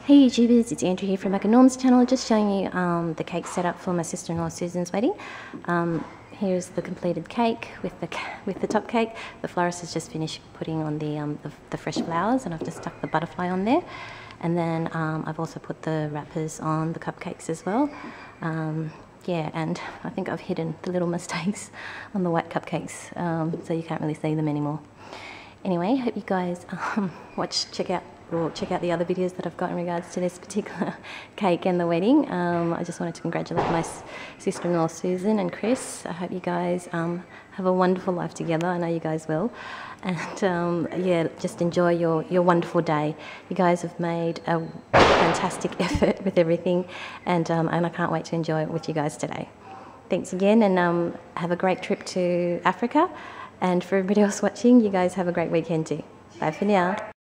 Hey YouTubers, it's Andrew here from Mac and Norm's channel, just showing you the cake setup for my sister-in-law Susan's wedding. Here's the completed cake with the top cake. The florist has just finished putting on the fresh flowers, and I've just stuck the butterfly on there. And then I've also put the wrappers on the cupcakes as well. Yeah, and I think I've hidden the little mistakes on the white cupcakes, so you can't really see them anymore. Anyway, hope you guys check out the other videos that I've got in regards to this particular cake and the wedding. I just wanted to congratulate my sister-in-law Susan and Chris. I hope you guys have a wonderful life together. I know you guys will. And yeah, just enjoy your wonderful day. You guys have made a fantastic effort with everything, and I can't wait to enjoy it with you guys today. Thanks again, and have a great trip to Africa. And for everybody else watching, you guys have a great weekend too. Bye for now.